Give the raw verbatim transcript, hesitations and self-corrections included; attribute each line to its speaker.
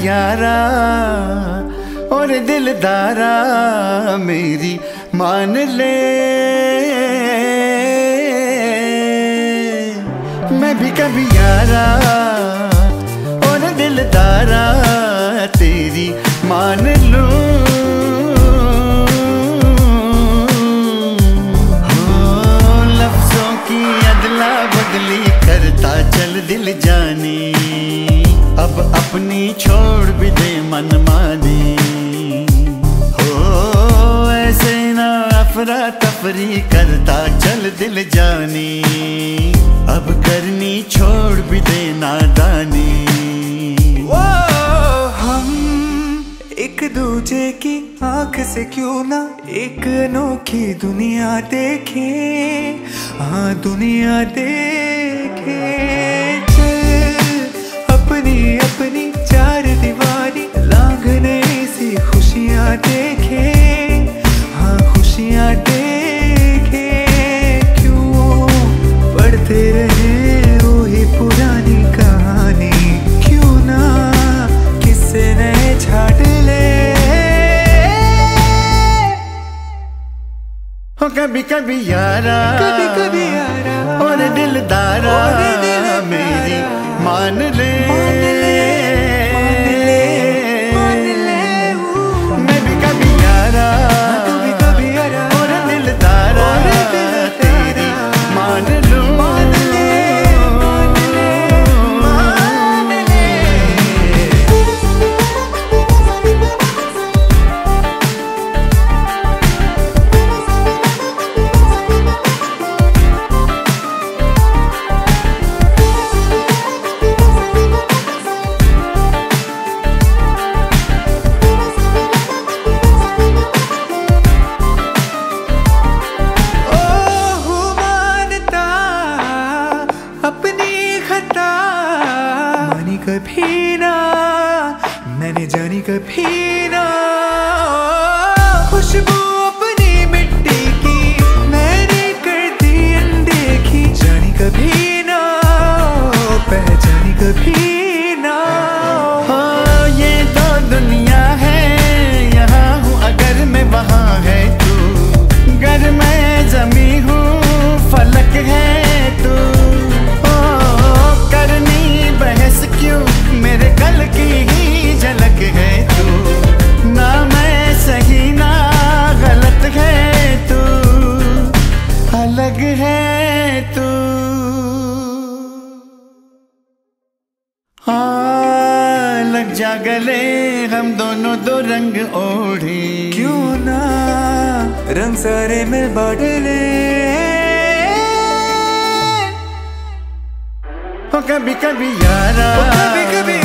Speaker 1: यारा और दिलदारा मेरी मान ले, मैं भी कभी यारा और दिलदारा तेरी मान लूं। हो लफ्जों की अदला बदली करता चल दिल जाने, अब अपनी छोड़ भी दे मन माने। हो ऐसे ना अफरा तफरी करता चल दिल जाने, अब करनी छोड़ भी दे नादानी।
Speaker 2: हम एक दूजे की आंख से क्यों ना एक अनोखी दुनिया देखें, हाँ दुनिया देखें। अपनी अपनी चार दीवारी लांघने सी खुशियाँ देखें, हाँ खुशियाँ देखें। क्यों पढ़ते रहे वही पुरानी कहानी, क्यों ना किससे नए छाट ले।
Speaker 1: हो कभी कभी यारा,
Speaker 2: कभी कभी यारा
Speaker 1: और दिलदारा,
Speaker 2: और दिलदारा
Speaker 1: मेरी मान ले,
Speaker 2: मान ले, मान ले, मान ले।
Speaker 1: मैं भी कभी यारा,
Speaker 2: कभी कभी यारा
Speaker 1: और दिलदारा,
Speaker 2: और दिलदारा
Speaker 1: तेरी मान लूं।
Speaker 2: मान ले, मान ले, मान ले। कभी ना मैंने जानी कभी ना, खुशबू अपनी मिट्टी की मैंने कर दी अनदेखी। जानी कभी ना पहचानी कभी ना।
Speaker 1: हाँ ये तो दुनिया है, यहाँ हूँ अगर मैं वहाँ है तू, घर में जमी हूँ फलक है तू। बहस क्यों मेरे कल की ही झलक है तू, ना मैं सही ना गलत है तू, अलग है तू। हाँ लग जा गले हम दोनों दो रंग ओढ़े,
Speaker 2: क्यों ना रंग सारे में बांट ले।
Speaker 1: हो कभी कभी यारा,
Speaker 2: कभी कभी